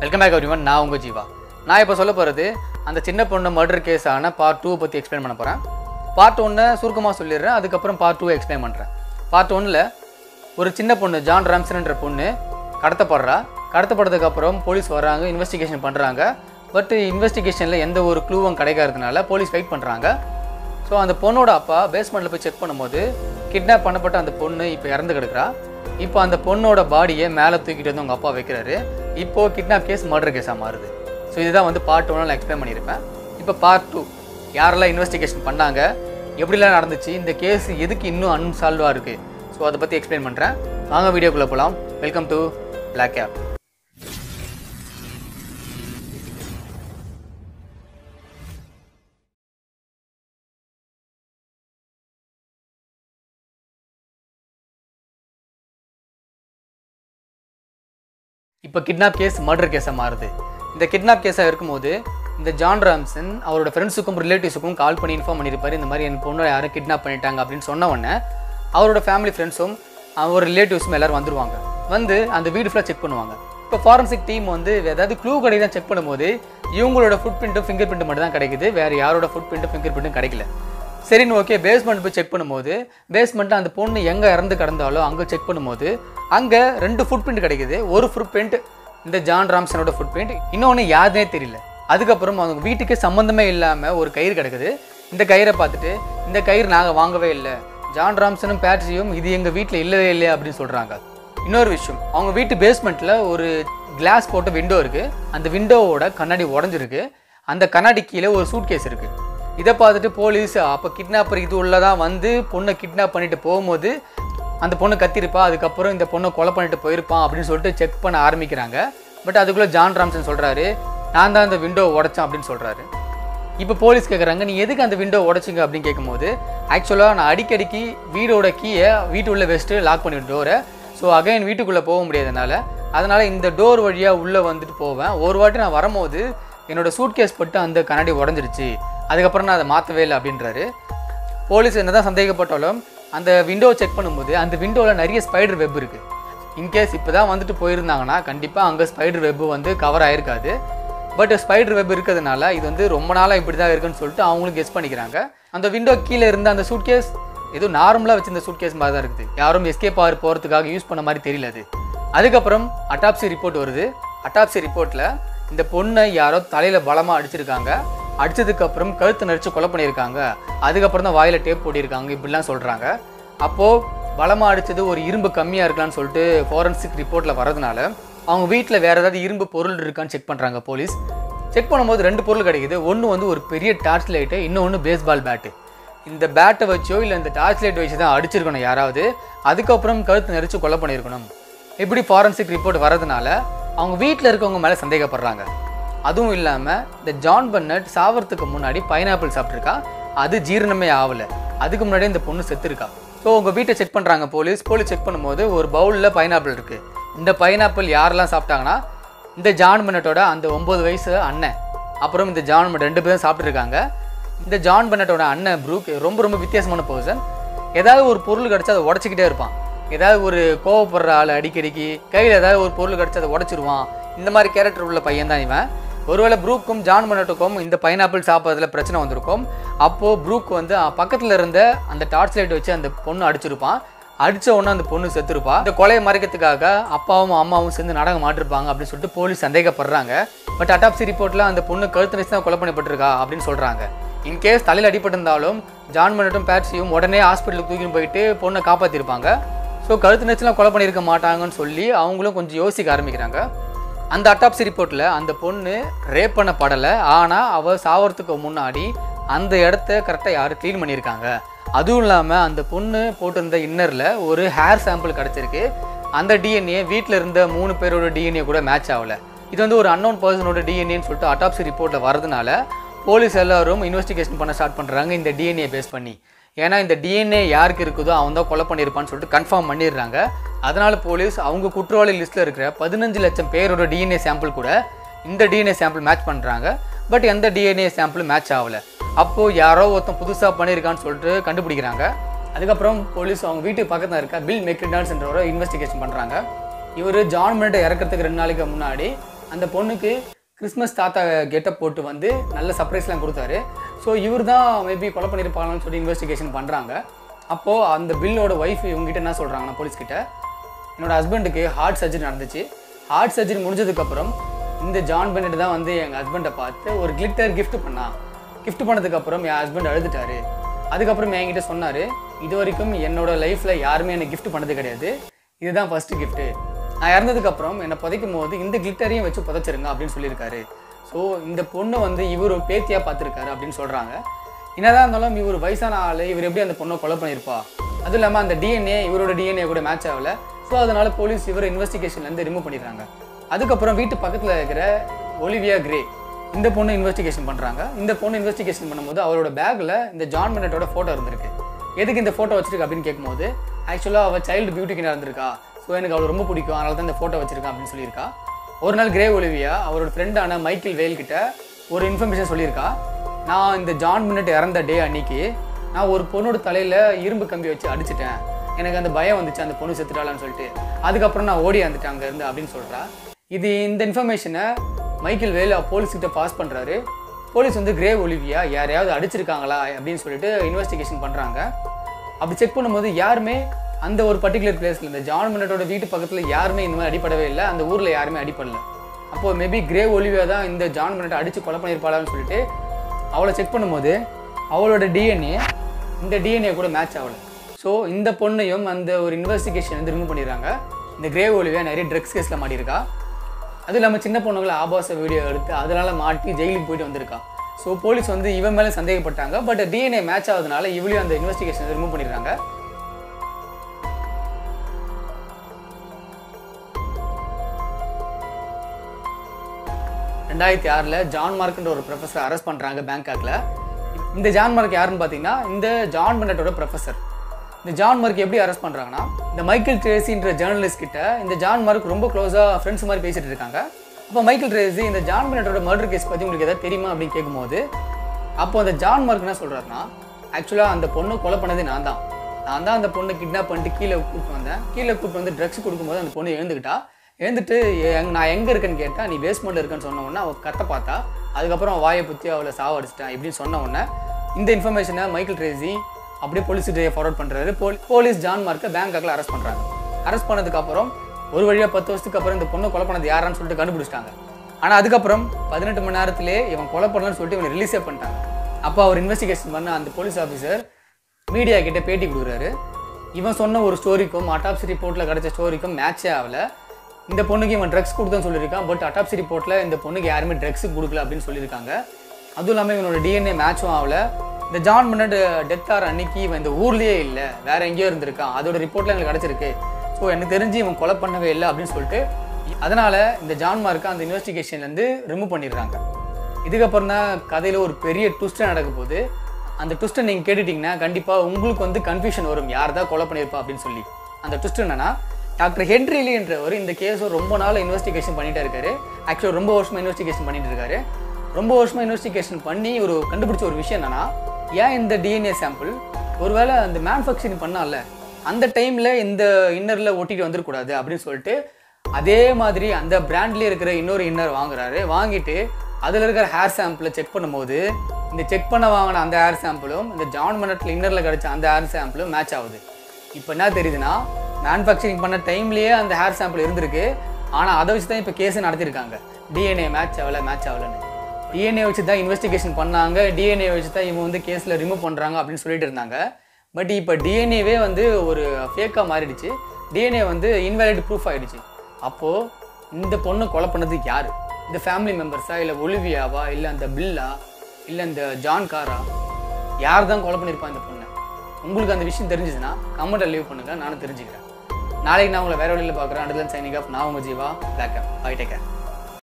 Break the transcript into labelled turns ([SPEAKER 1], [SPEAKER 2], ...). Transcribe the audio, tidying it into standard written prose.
[SPEAKER 1] Welcome back everyone. நான் உங்கள் ஜீவா. நான் இப்போ சொல்ல போகிறது அந்த சின்ன பொண்ணு மர்டர் கேஸான பார்ட் 2 பற்றி எக்ஸ்பிளைன் பண்ண போகிறேன். பார்ட் 1 சுருக்கமாக சொல்லிடுறேன், அதுக்கப்புறம் பார்ட் 2 எக்ஸ்பிளைன் பண்ணுறேன். பார்ட் 1ல் ஒரு சின்ன பொண்ணு ஜான் ராம்சன்ன்ற பொண்ணு கடத்தப்படுறா. கடத்தப்படுறதுக்கப்புறம் போலீஸ் வராங்க, இன்வெஸ்டிகேஷன் பண்ணுறாங்க. பட் இன்வெஸ்டிகேஷனில் எந்த ஒரு க்ளூவும் கிடைக்காததுனால போலீஸ் வெயிட் பண்ணுறாங்க. ஸோ அந்த பொண்ணோட அப்பா பேஸ்மெண்ட்டில் போய் செக் பண்ணும்போது கிட்னாப் பண்ணப்பட்ட அந்த பொண்ணு இப்போ இறந்து கிடக்குறா. இப்போ அந்த பொண்ணோட பாடியை மேலே தூக்கிட்டு வந்து அவங்க அப்பா வைக்கிறாரு. இப்போது கிட்னாப் கேஸ் மர்டர் கேஸாக மாறுது. ஸோ இதுதான் வந்து பார்ட் 1 நான் எக்ஸ்பிளைன் பண்ணியிருப்பேன். இப்போ பார்ட் 2 யாரெல்லாம் இன்வெஸ்டிகேஷன் பண்ணாங்க, எப்படிலாம் நடந்துச்சு, இந்த கேஸ் எதுக்கு இன்னும் அன்சால்வாக இருக்குது, ஸோ அதை பற்றி எக்ஸ்பிளைன் பண்ணுறேன். வாங்க வீடியோக்குள்ளே போகலாம். Welcome to Black Cap. இப்போ கிட்னாப் கேஸ் மர்டர் கேஸாக மாறுது. இந்த கிட்னாப் கேஸாக இருக்கும்போது இந்த ஜான் ராம்சன் அவரோட ஃப்ரெண்ட்ஸுக்கும் ரிலேட்டிவ்ஸுக்கும் கால் பண்ணி இன்ஃபார்ம் பண்ணியிருப்பார், இந்த மாதிரி என் பொண்ணை யாரும் கிட்னாப் பண்ணிட்டாங்க அப்படின்னு சொன்ன உடனே அவரோட ஃபேமிலி ஃப்ரெண்ட்ஸும் அவர் ரிலேட்டிவ்ஸும் எல்லோரும் வந்துடுவாங்க. வந்து அந்த வீடு ஃபுல்லாக செக் பண்ணுவாங்க. இப்போ ஃபாரன்சிக் டீம் வந்து ஏதாவது க்ளூ கிடையாது செக் பண்ணும்போது இவங்களோட ஃபுட் பிரிண்ட்டும் ஃபிங்கர் பிரிண்ட் மட்டும் தான் கிடைக்குது, வேறு யாரோட ஃபுட் பிரிண்ட்டும் ஃபிங்கர் பிரிண்ட்டும் கிடைக்கல. சரின்னு ஓகே, பேஸ்மெண்ட் போய் செக் பண்ணும்போது பேஸ்மெண்ட்டில் அந்த பொண்ணு எங்கே இறந்து கிடந்தாலோ அங்கே செக் பண்ணும்போது அங்கே 2 ஃபுட் பிரிண்ட் கிடைக்குது. ஒரு ஃபுட் பிரிண்ட் இந்த ஜான் ராம்சனோட ஃபுட் பிரிண்ட், இன்னொன்று யாருனே தெரியல. அதுக்கப்புறம் அவங்க வீட்டுக்கு சம்மந்தமே இல்லாமல் ஒரு கயிறு கிடக்குது. இந்த கயிறை பார்த்துட்டு இந்த கயிறு நாங்கள் வாங்கவே இல்லை, ஜான் ராம்சனும் பேட்ரியும் இது எங்கள் வீட்டில் இல்லவே இல்லை அப்படின்னு சொல்கிறாங்க. இன்னொரு விஷயம், அவங்க வீட்டு பேஸ்மெண்ட்டில் ஒரு கிளாஸ் போட்ட விண்டோ இருக்குது. அந்த விண்டோவோட கண்ணாடி உடஞ்சிருக்கு. அந்த கண்ணாடி கீழே ஒரு சூட் கேஸ் இருக்குது. இதை பார்த்துட்டு போலீஸ் அப்போ கிட்னாப்பர் இது உள்ளதான் வந்து பொண்ணை கிட்னாப் பண்ணிட்டு போகும்போது அந்த பொண்ணு கத்திருப்பா, அதுக்கப்புறம் இந்த பொண்ணை கொலை பண்ணிட்டு போயிருப்பான் அப்படின்னு சொல்லிட்டு செக் பண்ண ஆரம்பிக்கிறாங்க. பட் அதுக்குள்ளே ஜான் ராம்சன் சொல்கிறாரு, நான் தான் அந்த விண்டோ உடைச்சேன் அப்படின்னு சொல்கிறாரு. இப்போ போலீஸ் கேட்குறாங்க, நீ எதுக்கு அந்த விண்டோ உடைச்சிங்க அப்படின்னு கேட்கும்போது ஆக்சுவலாக நான் அடிக்கடிக்கு வீடோட கீயை வீட்டு உள்ள வெஸ்ட்டு லாக் பண்ணிவிட்டு டோரை, ஸோ அகைன் வீட்டுக்குள்ளே போக முடியாதனால அதனால் இந்த டோர் வழியாக உள்ளே வந்துட்டு போவேன். ஒரு வாட்டி நான் வரும்போது என்னோடய சூட் கேஸ் பட்டு அந்த கண்ணாடி உடஞ்சிருச்சு, அதுக்கப்புறம் நான் அதை மாற்றவே இல்லை அப்படின்றாரு. போலீஸ் என்ன தான் சந்தேகப்பட்டாலும் அந்த விண்டோவை செக் பண்ணும்போது அந்த விண்டோவில் நிறைய ஸ்பைடர் வெப் இருக்குது. இன்கேஸ் இப்போ தான் வந்துட்டு போயிருந்தாங்கன்னா கண்டிப்பாக அங்கே ஸ்பைடர் வெப்பு வந்து கவர் ஆகிருக்காது. பட் ஸ்பைடர் வெப் இருக்கிறதுனால இது வந்து ரொம்ப நாளாக இப்படி தான் இருக்குன்னு சொல்லிட்டு அவங்களும் கெஸ் பண்ணிக்கிறாங்க. அந்த விண்டோ கீழே இருந்த அந்த சூட் கேஸ் ஏதோ நார்மலாக வச்சு இந்த சூட் கேஸ் மாதிரி தான் இருக்குது, யாரும் எஸ்கேப் ஆகிற போகிறதுக்காக யூஸ் பண்ண மாதிரி தெரியல அது. அதுக்கப்புறம் அட்டாப்சி ரிப்போர்ட் வருது. அட்டாப்சி ரிப்போர்ட்டில் இந்த பொண்ணை யாரோ தலையில் பலமாக அடிச்சிருக்காங்க, அடித்ததுக்கப்புறம் கழுத்து நடிச்சு கொலை பண்ணியிருக்காங்க, அதுக்கப்புறம் தான் வாயில் டேப் போட்டிருக்காங்க இப்படிலாம் சொல்கிறாங்க. அப்போது பலமாக அடித்தது ஒரு இரும்பு கம்மியாக இருக்கலான்னு சொல்லிட்டு ஃபாரன்சிக் ரிப்போர்ட்டில் வரதுனால அவங்க வீட்டில் வேறு ஏதாவது இரும்பு பொருள் இருக்கான்னு செக் பண்ணுறாங்க போலீஸ். செக் பண்ணும்போது 2 பொருள் கிடைக்குது. ஒன்று வந்து ஒரு பெரிய டார்ச் லைட்டு, இன்னொன்று பேஸ்பால் பேட்டு. இந்த பேட்டை வச்சோ இல்லை இந்த டார்ச் லைட் வச்சு தான் அடிச்சிருக்கணும் யாராவது, அதுக்கப்புறம் கழுத்து நெரிச்சு கொலை பண்ணியிருக்கணும். இப்படி ஃபாரன்சிக் ரிப்போர்ட் வரதுனால அவங்க வீட்டில் இருக்கவங்க மேலே சந்தேகப்படுறாங்க. அதுவும் இல்லாமல் இந்த ஜான் பென்னட் சாவறதுக்கு முன்னாடி பைனாப்பிள் சாப்பிட்ருக்கா, அது ஜீரணமே ஆகலை, அதுக்கு முன்னாடி இந்த பொண்ணு செத்துருக்கா. ஸோ உங்கள் வீட்டை செக் பண்ணுறாங்க போலீஸ் செக் பண்ணும்போது ஒரு பவுலில் பைனாப்பிள் இருக்குது. இந்த பைனாப்பிள் யாரெல்லாம் சாப்பிட்டாங்கன்னா இந்த ஜான் பென்னட்டோட அந்த 9 வயசு அண்ணன், அப்புறம் இந்த ஜான் பென்னட் 2 பேரும் சாப்பிட்ருக்காங்க. இந்த ஜான் பென்னட்டோட அண்ணன் ப்ரூக் ரொம்ப வித்தியாசமான பர்சன். ஏதாவது ஒரு பொருள் கிடச்சா அதை உடச்சிக்கிட்டே இருப்பான். ஏதாவது ஒரு கோவப்படுற ஆள் அடிக்கடிக்கு கையில் ஏதாவது ஒரு பொருள் கிடச்சி அதை உடச்சிருவான். இந்த மாதிரி கேரக்டர் உள்ள பையன் தான் இவன். ஒருவேளை ப்ரூக்கும் ஜான் பென்னட்டுக்கும் இந்த பைனாப்பிள் சாப்பிட்றதுல பிரச்சனை வந்திருக்கும். அப்போது ப்ரூக் வந்து பக்கத்தில் இருந்த அந்த டார்ச் லைட் வச்சு அந்த பொண்ணு அடிச்சிருப்பான். அடித்த உடனே அந்த பொண்ணு செத்துருப்பா. இந்த கொலையை மறைக்கிறதுக்காக அப்பாவும் அம்மாவும் சேர்ந்து நாடகம் ஆட்டிருப்பாங்க அப்படின்னு சொல்லிட்டு போலீஸ் சந்தேகப்படுறாங்க. பட் அட்டாப்சி ரிப்போர்ட்டில் அந்த பொண்ணு கழுத்து நெரிச்சு தான் கொலை பண்ணப்பட்டிருக்கா அப்படின்னு சொல்கிறாங்க. இன்கேஸ் தலையில் அடிபட்டிருந்தாலும் ஜான் பென்னட்டும் பேட்சியும் உடனே ஹாஸ்பிட்டலுக்கு தூக்கின்னு போயிட்டு பொண்ணை காப்பாற்றிருப்பாங்க. ஸோ கழுத்து நெரிச்சுலாம் கொலை பண்ணியிருக்க மாட்டாங்கன்னு சொல்லி அவங்களும் கொஞ்சம் யோசிக்க ஆரம்பிக்கிறாங்க. அந்த அட்டாப்சி ரிப்போர்ட்டில் அந்த பொண்ணு ரேப் பண்ணப்படலை, ஆனால் அவள் சாவறதுக்கு முன்னாடி அந்த இடத்த கரெக்டாக யாரும் க்ளீன் பண்ணியிருக்காங்க. அதுவும் இல்லாமல் அந்த பொண்ணு போட்டிருந்த இன்னரில் ஒரு ஹேர் சாம்பிள் கிடச்சிருக்கு. அந்த டிஎன்ஏ வீட்டில் இருந்த 3 பேரோட டிஎன்ஏ கூட மேட்ச் ஆகலை. இது வந்து ஒரு அன்னோன் பர்சனோட டிஎன்ஏன்னு சொல்லிட்டு அட்டாப்சி ரிப்போர்ட்டில் வரதுனால போலீஸ் எல்லோரும் இன்வெஸ்டிகேஷன் பண்ண ஸ்டார்ட் பண்ணுறாங்க இந்த டிஎன்ஏ பேஸ் பண்ணி. ஏன்னா இந்த டிஎன்ஏ யாருக்கு இருக்குதோ அவன் தான் கொலை பண்ணியிருப்பான்னு சொல்லிட்டு கன்ஃபார்ம் பண்ணிடுறாங்க. அதனால் போலீஸ் அவங்க குற்றவாளி லிஸ்ட்டில் இருக்கிற 15 லட்சம் பேரோட டிஎன்ஏ சாம்பிள் கூட இந்த டிஎன்ஏ சாம்பிள் மேட்ச் பண்ணுறாங்க. பட் எந்த டிஎன்ஏ சாம்பிள் மேட்ச் ஆகலை. அப்போது யாரோ ஒருத்தன் புதுசாக பண்ணியிருக்கான்னு சொல்லிட்டு கண்டுபிடிக்கிறாங்க. அதுக்கப்புறம் போலீஸ் அவங்க வீட்டுக்கு பக்கத்தில் இருக்க பில் மெக்ரிடான்ஸ்ன்றவரை இன்வெஸ்டிகேஷன் பண்ணுறாங்க. இவர் ஜான் பென்னட்டை இறக்கிறதுக்கு 2 நாளைக்கு முன்னாடி அந்த பொண்ணுக்கு கிறிஸ்மஸ் தாத்தா கெட்டப் போட்டு வந்து நல்ல சர்ப்ரைஸ்லாம் கொடுத்தாரு. ஸோ இவர் தான் மேபி கொலை பண்ணியிருப்பாங்கன்னு சொல்லி இன்வெஸ்டிகேஷன் பண்ணுறாங்க. அப்போது அந்த பில்லோட ஒய்ஃப் இவங்ககிட்ட என்ன சொல்கிறாங்கன்னா போலீஸ்கிட்ட, என்னோடய ஹஸ்பண்டுக்கு ஹார்ட் சர்ஜரி நடந்துச்சு. ஹார்ட் சர்ஜரி முடிஞ்சதுக்கப்புறம் இந்த ஜான் பெனட் தான் வந்து எங்கள் ஹஸ்பண்டை பார்த்து ஒரு கிளிட்டர் கிஃப்ட் பண்ணான். கிஃப்ட் பண்ணதுக்கப்புறம் என் ஹஸ்பண்ட் அழுதுட்டாரு. அதுக்கப்புறம் என்கிட்ட சொன்னார், இது வரைக்கும் என்னோடய லைஃப்பில் யாருமே எனக்கு கிஃப்ட் பண்ணது கிடையாது, இதுதான் ஃபஸ்ட்டு கிஃப்ட்டு. நான் இறந்ததுக்கப்புறம் என்னை புதைக்கும் போது இந்த கிளிட்டரையும் வச்சு புதைச்சிருங்க அப்படின்னு சொல்லியிருக்காரு. ஸோ இந்த பொண்ணு வந்து இவர் ஒரு பேத்தியாக பார்த்துருக்காரு அப்படின்னு சொல்கிறாங்க. என்னதான் இருந்தாலும் இவர் வயசான ஆள், இவர் எப்படி அந்த பொண்ணை கொலை பண்ணியிருப்பா? அதுவும் இல்லாமல் அந்த டிஎன்ஏ இவரோட டிஎன்ஏ கூட மேட்ச் ஆகலை. ஸோ அதனால் போலீஸ் இவர் இன்வெஸ்டிகேஷன்லேருந்து ரிமூவ் பண்ணிடுறாங்க. அதுக்கப்புறம் வீட்டு பக்கத்தில் இருக்கிற ஒலிவியா கிரே இந்த பொண்ணு இன்வெஸ்டிகேஷன் பண்ணுறாங்க. இந்த பொண்ணு இன்வெஸ்டிகேஷன் பண்ணும்போது அவரோட பேக்கில் இந்த ஜான் பெனட்டோட ஃபோட்டோ இருந்திருக்கு. எதுக்கு இந்த ஃபோட்டோ வச்சிருக்கு அப்படின்னு கேட்கும்போது, ஆக்சுவலாக அவள் சைல்டு பியூட்டிக்கு இருந்திருக்கா, ஸோ எனக்கு அவள் ரொம்ப பிடிக்கும், அதனால தான் இந்த ஃபோட்டோ வச்சிருக்கேன் அப்படின்னு சொல்லியிருக்கா. ஒரு நாள் கிரே ஒலிவியா அவரோட ஃப்ரெண்டான மைக்கேல் வேல் கிட்ட ஒரு இன்ஃபர்மேஷன் சொல்லியிருக்கா. நான் இந்த ஜான் பெனட் இறந்த டே அன்னைக்கு நான் ஒரு பொண்ணோட தலையில் இரும்பு கம்பி வச்சு அடிச்சிட்டேன், எனக்கு அந்த பயம் வந்துச்சு அந்த பொண்ணு செத்துட்டாளான்னு சொல்லிட்டு, அதுக்கப்புறம் நான் ஓடி வந்துட்டேன் அங்கேருந்து அப்படின்னு சொல்கிறா. இந்த இன்ஃபர்மேஷனை மைக்கேல் வேல் போலீஸ்கிட்ட பாஸ் பண்ணுறாரு. போலீஸ் வந்து கிரே ஒலிவியா யாரையாவது அடிச்சிருக்காங்களா அப்படின்னு சொல்லிட்டு இன்வெஸ்டிகேஷன் பண்ணுறாங்க. அப்படி செக் பண்ணும்போது யாருமே அந்த ஒரு பர்டிகுலர் பிளேஸில் இந்த ஜான் பெனட்டோட வீட்டு பக்கத்தில் யாருமே இந்த மாதிரி அடிப்படவே இல்லை, அந்த ஊரில் யாருமே அடிப்படல. அப்போது மேபி கிரே ஒலிவியா தான் இந்த ஜான் பெனட்டை அடித்து கொலை பண்ணியிருப்பாளான்னு சொல்லிட்டு அவளை செக் பண்ணும்போது அவளோட டிஎன்ஏ இந்த டிஎன்ஏ கூட மேட்ச் ஆகலை. ஸோ இந்த பொண்ணையும் அந்த ஒரு இன்வெஸ்டிகேஷன் வந்து ரிமூவ் பண்ணிடுறாங்க. இந்த கிரே ஒலிவியா நிறைய ட்ரக்ஸ் கேஸில் மாட்டியிருக்கா. அதுவும் இல்லாமல் சின்ன பொண்ணுங்களை ஆபாச வீடியோ எடுத்து அதனால் மாட்டி ஜெயிலுக்கு போயிட்டு வந்திருக்கா. ஸோ போலீஸ் வந்து இவன் மேலே சந்தேகப்பட்டாங்க. பட் டிஎன்ஏ மேட்ச் ஆகுதுனால இவளையும் அந்த இன்வெஸ்டிகேஷன் ரிமூவ் பண்ணிடுறாங்க. ரெண்டாயிரத்தி 6 ஜான் மார்க்ன்ற ஒரு ப்ரொஃபஸர் அரெஸ்ட் பண்ணுறாங்க பேங்காக்கில். இந்த ஜான் மார்க் யாருன்னு பார்த்தீங்கன்னா இந்த ஜான் பெனட்டோட ப்ரொஃபஸர். இந்த ஜான் மார்க் எப்படி அரெஸ்ட் பண்ணுறாங்கன்னா, இந்த மைக்கேல் ட்ரேசின்ற ஜேர்னலிஸ்ட் கிட்ட இந்த ஜான் மார்க் ரொம்ப க்ளோஸாக ஃப்ரெண்ட்ஸ் மாதிரி பேசிகிட்டு இருக்காங்க. அப்போ மைக்கேல் ட்ரேசி இந்த ஜான் பெனட்டோட மர்டர் கேஸ் பற்றி உங்களுக்கு எதாவது தெரியுமா அப்படின்னு கேட்கும்போது, அப்போ அந்த ஜான் மார்க் என்ன சொல்கிறாருன்னா, ஆக்சுவலாக அந்த பொண்ணு கொலை பண்ணது நான் தான் அந்த பொண்ணை கிட்னாப் பண்ணிட்டு கீழே கூப்பிட்டு வந்தேன். கீழே கூப்பிட்டு வந்து ட்ரக்ஸ் கொடுக்கும்போது அந்த பொண்ணு எழுந்துட்டு நான் எங்கே இருக்கேன்னு கேட்டால், நீ பேஸ்மெண்ட்டில் இருக்கேன்னு சொன்ன உடனே அவள் கத்த பார்த்தா, அதுக்கப்புறம் வாயை புத்தி அவளை சாவடிச்சிட்டேன் இப்படின்னு சொன்ன உடனே இந்த இன்ஃபர்மேஷனை மைக்கேல் ட்ரேசி அப்படியே போலீஸ்கிட்ட ஃபார்வர்ட் பண்ணுறாரு. போலீஸ் ஜான் மார்க்கை பேங்காக்கில் அரெஸ்ட் பண்ணுறாங்க. அரெஸ்ட் பண்ணதுக்கப்புறம் ஒரு வழியாக 10 வருஷத்துக்கு அப்புறம் இந்த பொண்ணை கொலை பண்ணது யாரான்னு சொல்லிட்டு கண்டுபிடிச்சிட்டாங்க. ஆனால் அதுக்கப்புறம் 18 மணி நேரத்திலே இவன் கொலை பண்ணலன்னு சொல்லிட்டு இவனை ரிலீஸே பண்ணிட்டாங்க. அப்போ அவர் இன்வெஸ்டிகேஷன் பண்ண அந்த போலீஸ் ஆஃபீஸர் மீடியா கிட்ட பேட்டி கொடுக்குறாரு. இவன் சொன்ன ஒரு ஸ்டோரிக்கும் அட்டாப்சி ரிப்போர்ட்டில் கிடைச்ச ஸ்டோரிக்கும் மேட்சே ஆகலை. இந்த பொண்ணுக்கு இவன் ட்ரக்ஸ் கொடுத்தான்னு சொல்லியிருக்கான். பட் அட்டாப்சி ரிப்போர்ட்டில் இந்த பொண்ணுக்கு யாருமே ட்ரக்ஸ் கொடுக்கல அப்படின்னு சொல்லியிருக்காங்க. அதுவும் இல்லாமல் இவனோட டிஎன்ஏ மேட்சும் ஆகலை. இந்த ஜான் பெனட் டெத் ஆகிற அன்னைக்கு இவன் இந்த ஊர்லேயே இல்லை, வேற எங்கேயோ இருந்திருக்கான், அதோட ரிப்போர்ட்டில் எனக்கு கிடச்சிருக்கு. ஸோ எனக்கு தெரிஞ்சு இவன் கொலை பண்ணவே இல்லை அப்படின்னு சொல்லிட்டு அதனால் இந்த ஜான் மார்க்கை அந்த இன்வெஸ்டிகேஷன்லேருந்து ரிமூவ் பண்ணிடுறாங்க. இதுக்கப்புறம் தான் கதையில் ஒரு பெரிய ட்விஸ்ட்டாக நடக்க போகுது. அந்த ட்விஸ்ட்டை நீங்கள் கேட்டுட்டிங்கன்னா கண்டிப்பாக உங்களுக்கு வந்து கன்ஃபியூஷன் வரும், யார் தான் கொலை பண்ணியிருப்பா அப்படின்னு சொல்லி. அந்த ட்விஸ்ட் என்னன்னா, டாக்டர் ஹென்ரி லீ என்றவர் இந்த கேஸை ரொம்ப நாள் இன்வெஸ்டிகேஷன் பண்ணிகிட்டே இருக்காரு. ஆக்சுவலாக ரொம்ப வருஷமாக இன்வெஸ்டிகேஷன் பண்ணிட்டு இருக்காரு. ரொம்ப வருஷமாக இன்வெஸ்டிகேஷன் பண்ணி ஒரு கண்டுபிடிச்ச ஒரு விஷயம் என்னன்னா, ஏன் இந்த டிஎன்ஏ சாம்பிள் ஒருவேளை அந்த மேனுஃபேக்சரிங் பண்ணால அந்த டைமில் இந்த இன்னரில் ஒட்டிட்டு வந்துடக்கூடாது அப்படின்னு சொல்லிட்டு அதே மாதிரி அந்த பிராண்ட்லேயே இருக்கிற இன்னொரு இன்னர் வாங்குறாரு. வாங்கிட்டு அதில் இருக்கிற ஹேர் சாம்பிளை செக் பண்ணும்போது இந்த செக் பண்ண வாங்கின அந்த ஹேர் சாம்பிளும் இந்த ஜான் பெனட்டில் இன்னரில் கிடச்ச அந்த ஹேர் சாம்பிளும் மேட்ச் ஆகுது. இப்போ என்ன தெரியுதுன்னா, மேனுஃபேக்சரிங் பண்ண டைம்லேயே அந்த ஹேர் சாம்பிள் இருந்திருக்கு. ஆனால் அதை வச்சு தான் இப்போ கேஸை நடத்திருக்காங்க. டிஎன்ஏ மேட்ச் ஆகலைன்னு டிஎன்ஏ வச்சு தான் இன்வெஸ்டிகேஷன் பண்ணாங்க. டிஎன்ஏ வச்சு தான் இவங்க வந்து கேஸில் ரிமூவ் பண்ணுறாங்க அப்படின்னு சொல்லிட்டு இருந்தாங்க. பட் இப்போ டிஎன்ஏவே வந்து ஒரு ஃபேக்காக மாறிடுச்சு. டிஎன்ஏ வந்து இன்வேலிட் ப்ரூஃப் ஆகிடுச்சு. அப்போது இந்த பொண்ணு கொலை பண்ணது யார்? இந்த ஃபேமிலி மெம்பர்ஸா, இல்லை ஒலிவியாவா, இல்லை அந்த பில்லா, இல்லை இந்த ஜான் காரா, யார் தான் கொலை பண்ணியிருப்பா இந்த பொண்ணை? உங்களுக்கு அந்த விஷயம் தெரிஞ்சுதுன்னா கமெண்ட்டில் லீவ் பண்ணுங்கள், நானும் தெரிஞ்சுக்கிறேன். நாளைக்கு நான் உங்களை வேறு வழியில் பார்க்குறேன். அடுத்த சைனிங் ஆஃப். நான் உங்கள் Jeeva. Black Cap. Bye take care.